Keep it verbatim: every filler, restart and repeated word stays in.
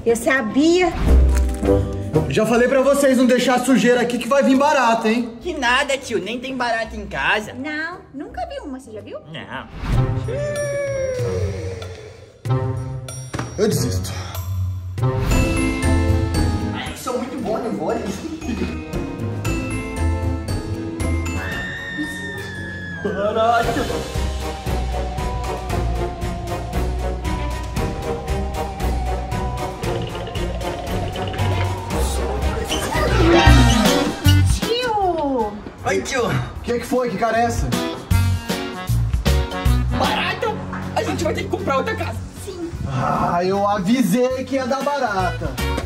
Eu sabia. Já falei pra vocês não deixar sujeira aqui que vai vir barata, hein? Que nada, tio. Nem tem barata em casa. Não, nunca vi uma. Você já viu? Não. Eu desisto. Ai, sou muito bom no vôlei. Caraca. Tio! Oi, tio. O que que foi? Que cara é essa? Barata? A gente vai ter que comprar outra casa. Sim. Ah, eu avisei que ia dar barata.